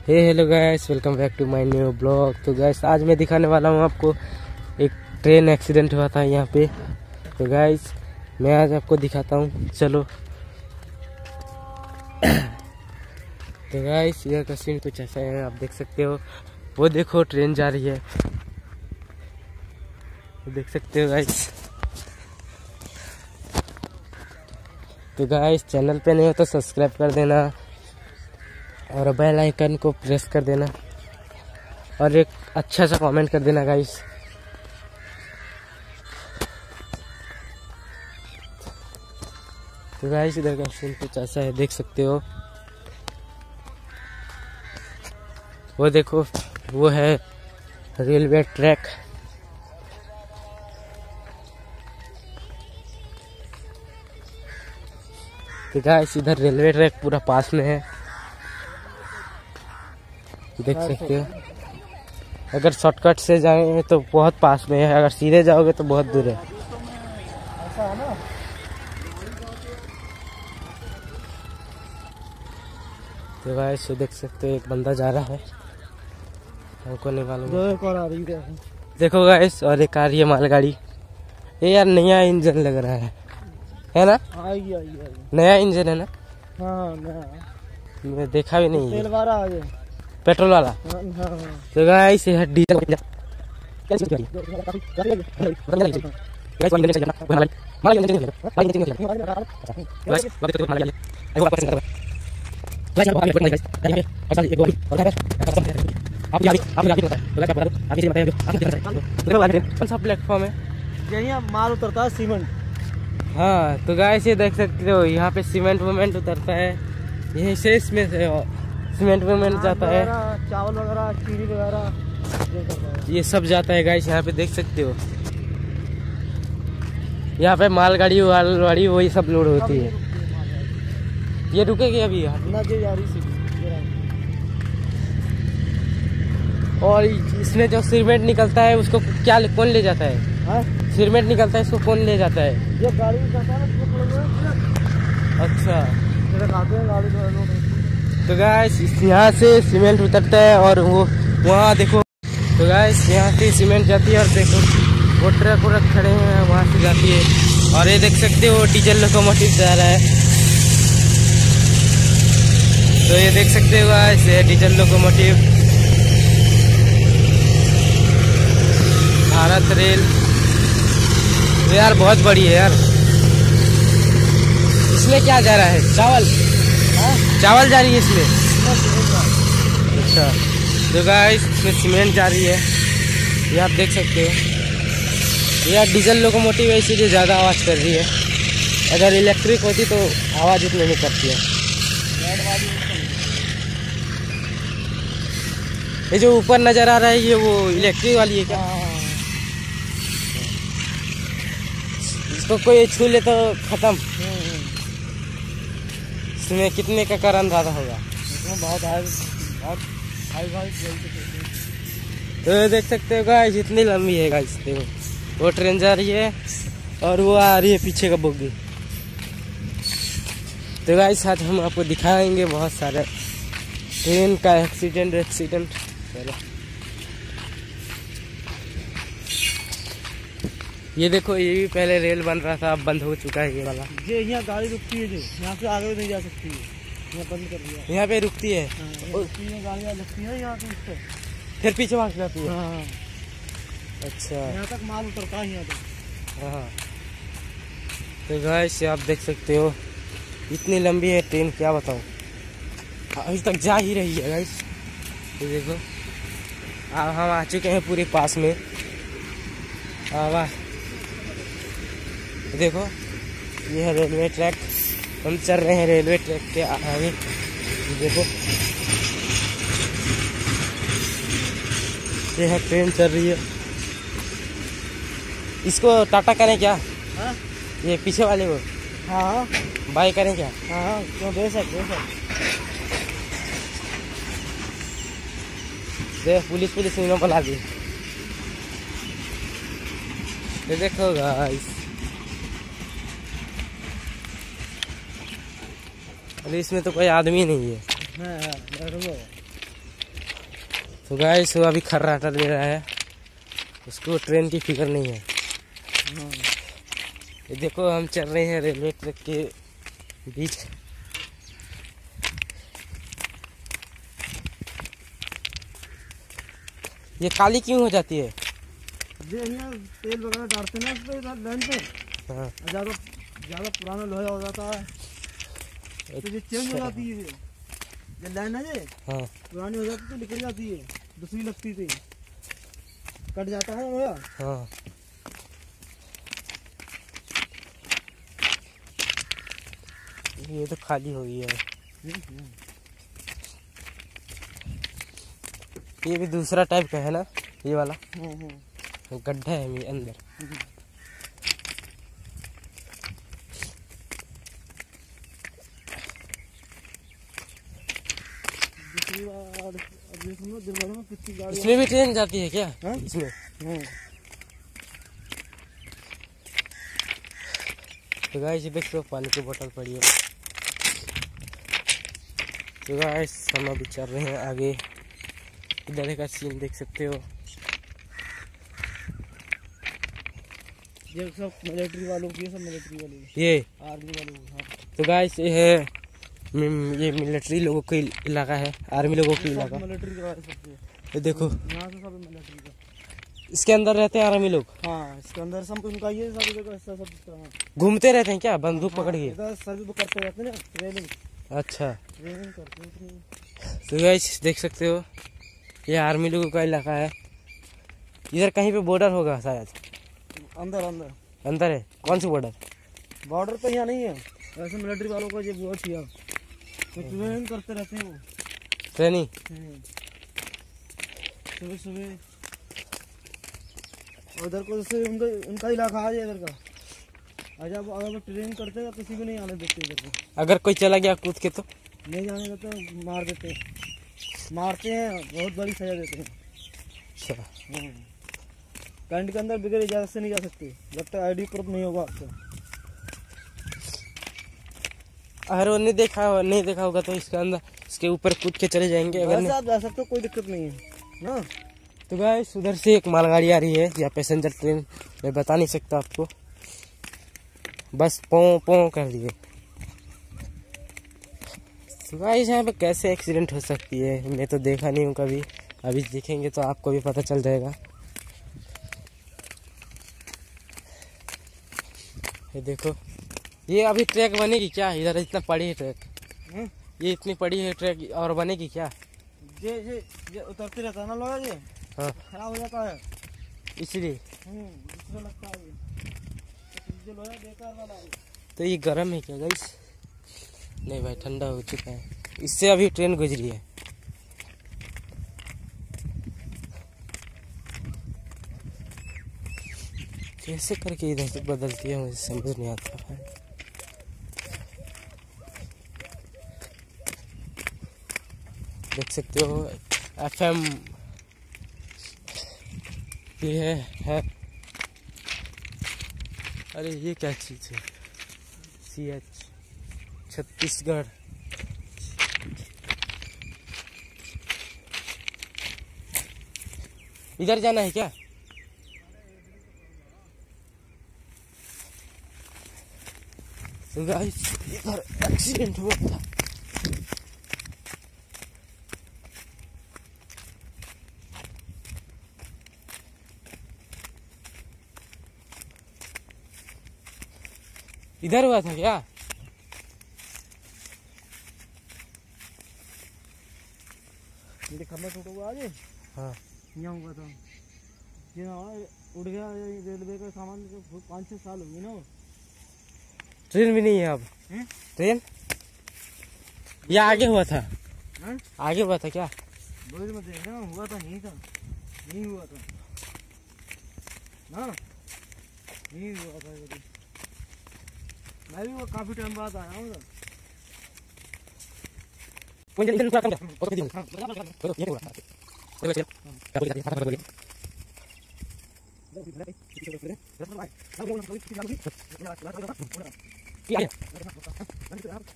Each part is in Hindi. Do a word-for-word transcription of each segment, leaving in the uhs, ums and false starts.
Hey hello guys, welcome back to my new blog. तो गाइस आज मैं दिखाने वाला हूँ आपको एक ट्रेन एक्सीडेंट हुआ था यहाँ पे। तो गाइस मैं आज आपको दिखाता हूँ, चलो। तो गाइस इधर का सीन कुछ ऐसा है, आप देख सकते हो। वो देखो ट्रेन जा रही है, देख सकते हो गाइस। तो गाइस चैनल पे नहीं हो तो सब्सक्राइब कर देना और बेल आइकन को प्रेस कर देना और एक अच्छा सा कमेंट कर देना गाइस। तो गाइस इधर का सीन कुछ ऐसा है, देख सकते हो। वो देखो, वो है रेलवे ट्रैक। तो गाइस इधर रेलवे ट्रैक पूरा पास में है, देख सकते हो। अगर शॉर्टकट से जाएंगे तो बहुत पास में है, अगर सीधे जाओगे तो बहुत दूर है। तो गाइस देख सकते हो, एक बंदा जा रहा है, हमको नहीं मालूम। देखो गाइस, और एक आ रही है मालगाड़ी। ये यार नया इंजन लग रहा है है ना? आई, आई, आई। नया इंजन है ना? हाँ नया। मैं देखा भी नहीं है। तेल वाला आ गया, पेट्रोल वाला। हाँ, हाँ। तो गाइस ये डीजल प्लेटफॉर्म है, यही माल उतरता है, सीमेंट। हाँ तो गाइस ये देख सकते हो, यहाँ पे सीमेंट वूमेंट उतरता है, यहीं से इसमें से सीमेंट वूमेंट जाता है, चावल वगैरह, चीनी वगैरह ये सब जाता है गाइस। यहाँ पे देख सकते हो, यहाँ पे मालगाड़ी वालगाड़ी वही सब लोड होती है। ये रुकेगी अभी और इसमें जो सीमेंट निकलता है उसको क्या कौन ले जाता है? हा? सीमेंट निकलता है, इसको कौन ले जाता है? ये गाड़ी जाता है। अच्छा गाड़ी। तो गाइस यहाँ से सीमेंट उतरता है और वो वहाँ देखो। तो गाइस यहाँ से सीमेंट जाती है और देखो वो ट्रक व्रक खड़े हैं, वहाँ से जाती है। और ये देख सकते हो डीजल लोकोमोटिव जा रहा है। तो ये देख सकते हो गाइस, ये डीजल लोकोमोटिव भारत रेल। तो यार बहुत बड़ी है यार। इसमें क्या जा रहा है? चावल। हाँ? चावल जा रही है इसमें। अच्छा तो गाइस इसमें सीमेंट जा रही है, ये आप देख सकते हो। यार डीजल लोकोमोटिव है इसीलिए ज़्यादा आवाज़ कर रही है, अगर इलेक्ट्रिक होती तो आवाज़ इतनी नहीं करती है। ये जो ऊपर नज़र आ रहा है ये वो इलेक्ट्रिक वाली है क्या? इसको कोई छू ले तो खत्म। इसमें कितने का कर अंदाजा होगा? बहुत हाई, बहुत हाई हाई। तो देख सकते हो गाइस इतनी लंबी है गाइस। देखो वो ट्रेन जा रही है और वो आ रही है पीछे का बोगी। तो गाइस आज हम आपको दिखाएंगे बहुत सारे ट्रेन का एक्सीडेंट एक्सीडेंट चलो ये देखो, ये भी पहले रेल बन रहा था, अब बंद हो चुका है ये वाला। ये यहाँ गाड़ी रुकती है, जो यहाँ से आगे नहीं जा सकती है, यहाँ बंद कर दिया। यहाँ पे रुकती है, गाड़ियाँ लगती है यहाँ पे, फिर पीछे भाग जाती है। हाँ। अच्छा यहाँ तक माल उतरता है यहाँ तक। हाँ तो गाइस आप देख सकते हो इतनी लंबी है ट्रेन, क्या बताऊँ, अभी तक जा ही रही है गाइस। तो देखो अब हम आ चुके हैं पूरे पास में। वाह देखो ये है रेलवे ट्रैक, हम चल रहे हैं रेलवे ट्रैक के आगे। देखो ये है ट्रेन चल रही है, इसको टाटा करें क्या? हा? ये पीछे वाले को हाँ बाय करें क्या? हाँ क्यों, दे सकते दे सकते। देख पुलिस पुलिस इन्हों बुला दी। देखो गाइस अरे इसमें तो कोई आदमी नहीं है। तो गाइस वो अभी खर्राटा दे रहा है, उसको ट्रेन की फिक्र नहीं है। ये देखो हम चल रहे हैं रेलवे ट्रैक के बीच। ये काली क्यों हो जाती है? ये तेल वगैरह डालते हैं ना उस पे लाइन पे। हाँ। ज़्यादा ज़्यादा पुराना लोहा हो जाता है तो ये चेंज हो जाती है। ये लाइन है ये हाँ पुरानी हो जाती तो निकल जाती है, दूसरी लगती थी, कट जाता है लोहा। हाँ ये तो खाली हो गई है। ये भी दूसरा टाइप का है ना ये वाला, गड्ढा है अंदर। इसमें भी ट्रेन जाती है क्या? हा? इसमें तो गाइस देख लो पानी की बोतल पड़ी है। तो गाइस हम अभी चल रहे हैं आगे, इधर का सीन देख सकते हो। ये सब मिलिट्री वालों की, सब मिलिट्री वाले, ये आर्मी वालों। हाँ। तो गाइस ये है ये मिलिट्री लोगों का इलाका है, आर्मी लोगों का इलाका। मिलिट्री का है ये देखो यहाँ से सब मिलिट्री का, इसके अंदर रहते हैं आर्मी लोग। हाँ इसके अंदर सब उनका ये सब जगह सब सब घूमते रहते हैं क्या बंदूक हाँ, पकड़ के? सर्विस करते रहते हैं ना, ट्रेनिंग। अच्छा ट्रेनिंग करते हैं। तो गाइस देख सकते हो ये आर्मी लोगों का इलाका है। इधर कहीं पे बॉर्डर होगा शायद। अंदर अंदर अंदर है। कौन सी बॉर्डर? बॉर्डर तो यहाँ नहीं है, वैसे मिलिट्री वालों का ये बहुत ही तो ट्रेनिंग करते रहते हैं वो। ट्रेनिंग सुबह सुबह उधर को जैसे उनका उनका इलाका है इधर का। जब अगर वो ट्रेनिंग करते हैं किसी को नहीं आने देते इधर को। अगर कोई चला गया कूद के तो नहीं जाने देते, मार देते हैं, मारते हैं, बहुत बड़ी सजा देते हैं। अच्छा कैंट के अंदर बगैर इजाजत से नहीं जा सकते जब तक आईडी प्रूफ नहीं होगा आपका। अगर वो नहीं देखा नहीं देखा होगा तो इसके अंदर इसके ऊपर कूद के चले जाएंगे। अगर आप जा सकते हो, कोई दिक्कत नहीं है ना। तो गाइस उधर से एक मालगाड़ी आ रही है या पैसेंजर ट्रेन, मैं बता नहीं सकता आपको, बस पों पों कर दिए। तो गाइस यहाँ पे कैसे एक्सीडेंट हो सकती है मैं तो देखा नहीं हूँ कभी, अभी देखेंगे तो आपको भी पता चल जाएगा। ये देखो ये अभी ट्रैक बनेगी क्या? इधर इतना पड़ी है ट्रैक, ये इतनी पड़ी है ट्रैक और बनेगी क्या? ये ये ये उतरते रहता है ना लोहा, ये हाँ खराब हो जाता है इसलिए लगता है ये लोहा बेकार वाला है। तो ये गर्म है क्या गाइस? नहीं भाई ठंडा हो चुका है, इससे अभी ट्रेन गुजरी है। कैसे करके इधर से बदलती है मुझे समझ नहीं आता है। देख सकते हो एफ एम ये है, है। अरे ये क्या चीज है? C H Chhattisgarh. इधर जाना है क्या? तो गाइस इधर एक्सीडेंट हुआ था। इधर हुआ था क्या? मेरे खम्भा टूटा हुआ आज। हाँ यहाँ हुआ था, ये उड़ गया रेलवे का सामान। पाँच छः साल हो गए ना। ट्रेन भी नहीं है अब। है? ट्रेन ये आगे हुआ था। है? आगे हुआ था क्या? बोल मत देखना, हुआ था नहीं था, नहीं हुआ था ना, नहीं हुआ था। मैं भी वो काफी टाइम बाद आया हूँ।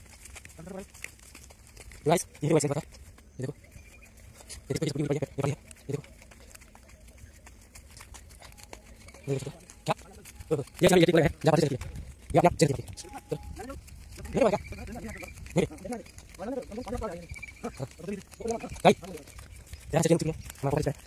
गाइस ये वैसे बता, ये देखो ये देखो ये चलिए ये है जहां से चलिए ये अपना चलिए ये भाई भाई यहां से चलिए मैं आपको बताता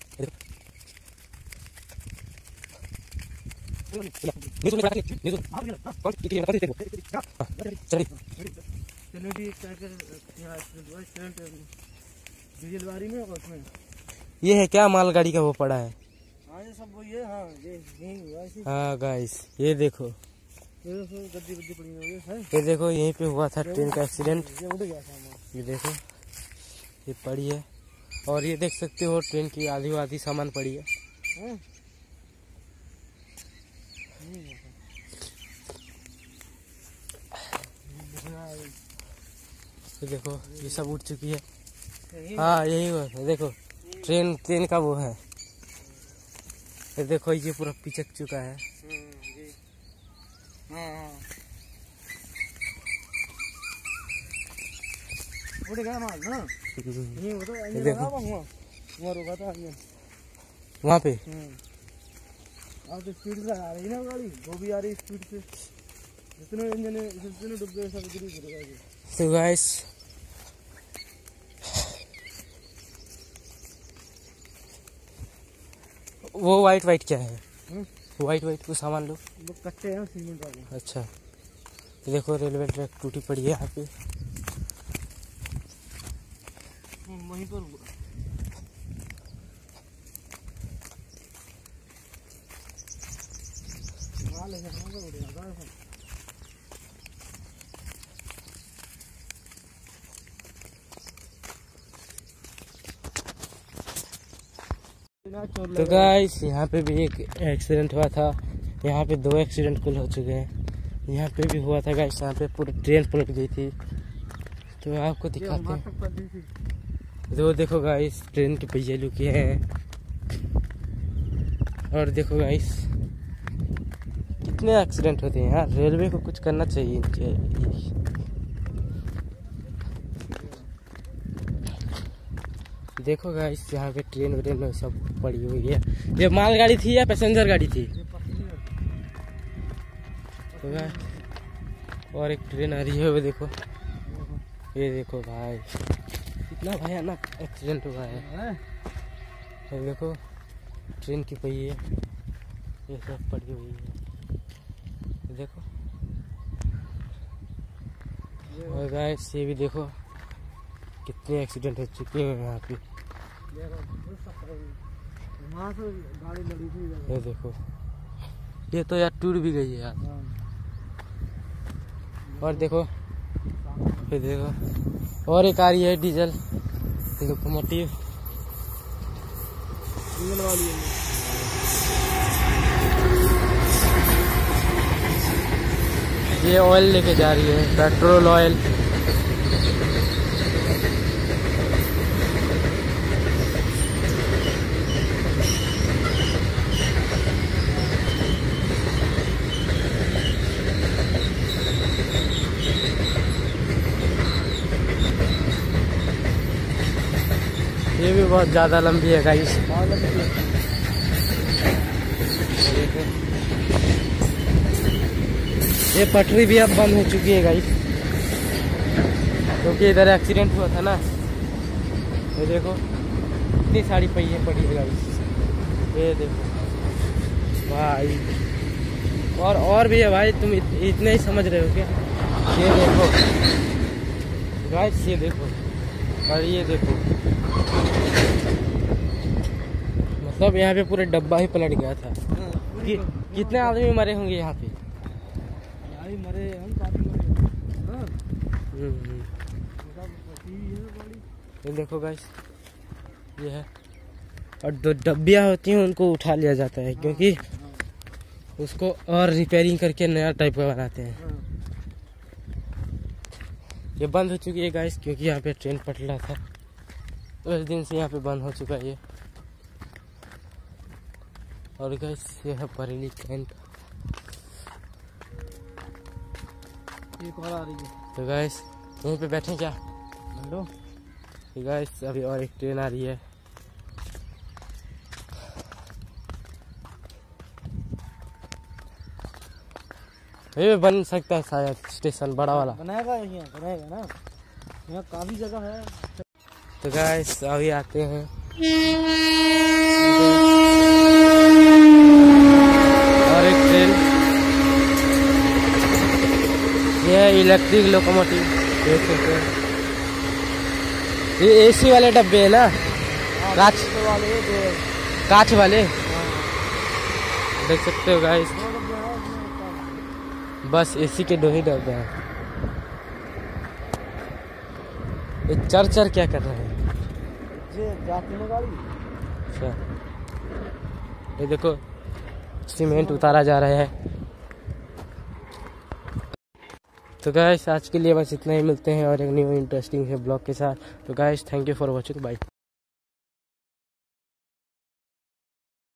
हूं नीचे में रखिए नीचे कौन कितनी नंबर देखो चलिए चलो भी क्या कर यहां स्टूडेंट डीजल बारी में और उसमें ये है क्या मालगाड़ी का वो पड़ा है। हाँ ये सब वो ये हाँ ये यहीं हुआ ऐसे। हाँ गाइस ये देखो ये देखो गद्दी गद्दी पड़ी हुई है। ये देखो यहीं पे हुआ था ट्रेन का एक्सीडेंट। ये उड़ गया था। ये देखो ये पड़ी है और ये देख सकते हो ट्रेन की आधी आधी सामान पड़ी है। हाँ? ये देखो ये सब उठ चुकी है। हाँ यही हुआ है देखो ट्रेन ट्रेन का वो है। ये देखो ये पूरा पिचक चुका है। उड़ गया माल ना। ये वो तो ये देखो वहाँ वहाँ रुका था हमने वहाँ पे। अब तो स्पीड से आ रही ना गाड़ी वो भी आ रही स्पीड से जितने इंजन जितने डुब्बे सब इधर ही गिरेगा। तो गाइस वो वाइट वाइट क्या है? वाइट वाइट को सामान लो वो कच्चे हैं सीमेंट वाले। अच्छा ये देखो रेलवे ट्रैक टूटी पड़ी है यहाँ पे। वहीं पर तो गाइस यहाँ पे भी एक एक्सीडेंट हुआ था। यहाँ पे दो एक्सीडेंट कुल हो चुके हैं। यहाँ पे भी हुआ था गाइस यहाँ पे पूरी ट्रेन पलट गई थी। तो आपको दिखाते हैं। तो देखो गाइस ट्रेन के पहिए लुके हैं और देखो गाइस कितने एक्सीडेंट होते हैं यार। रेलवे को कुछ करना चाहिए इनके। देखो गाइस यहाँ पे ट्रेन व्रेन में सब पड़ी हुई है। ये मालगाड़ी थी या पैसेंजर गाड़ी थी? तो और एक ट्रेन आ रही है वो देखो। ये देखो भाई कितना भयानक एक्सीडेंट हुआ है। ये देखो ट्रेन की पहिए ये सब पड़ी हुई है। ये देखो और गाइस ये भी देखो कितने एक्सीडेंट हो चुके हैं यहाँ पे। ये देखो ये तो यार टूट भी गई है यार। और देखो ये देखो और एक आ रही है डीजल लोकोमोटिव डीजल वाली है। ये ऑयल लेके जा रही है पेट्रोल ऑयल। ये भी बहुत ज़्यादा लंबी है गाइस। ये पटरी भी अब बंद हो चुकी है गाइस क्योंकि इधर एक्सीडेंट हुआ था ना। ये देखो इतनी सारी पहिए पड़ी है गाइस। ये देखो भाई और और भी है भाई। तुम इत, इतने ही समझ रहे हो क्या? ये देखो गाइस ये देखो और ये देखो मतलब यहाँ पे पूरे डब्बा ही पलट गया था। कि, कितने आदमी मरे होंगे यहाँ पे? मरे हम काफी मरे। ये देखो गाइस ये है और दो डब्बियाँ होती हैं उनको उठा लिया जाता है क्योंकि उसको और रिपेयरिंग करके नया टाइप का बनाते हैं। ये बंद हो चुकी है गाइस क्योंकि यहाँ पे ट्रेन पटला था तो इस दिन से यहाँ पे बंद हो चुका है ये। और गाइस ये है बरेली कैंट। ये कॉल आ रही है। तो गाइस यहीं पे बैठे क्या? हेलो गाइस अभी और एक ट्रेन आ रही है। ये बन सकता है शायद स्टेशन बड़ा वाला बनाएगा, यहाँ बनाएगा ना, यहाँ काफी जगह है। तो गाइस अभी आते हैं और एक ट्रेन, ये है इलेक्ट्रिक लोकोमोटिव, देख सकते हैं। ये एसी वाले डब्बे है ना, कांच वाले कांच वाले, देख सकते हो गाइस। बस एसी के दो ही डब्बे हैं। ये चर चर क्या कर रहे हैं? ये जाती है गाड़ी। अच्छा, ये देखो सीमेंट उतारा जा रहा है। तो गाइस आज के लिए बस इतना ही, मिलते हैं और एक न्यू इंटरेस्टिंग है ब्लॉग के साथ। तो guys thank you for watching, bye.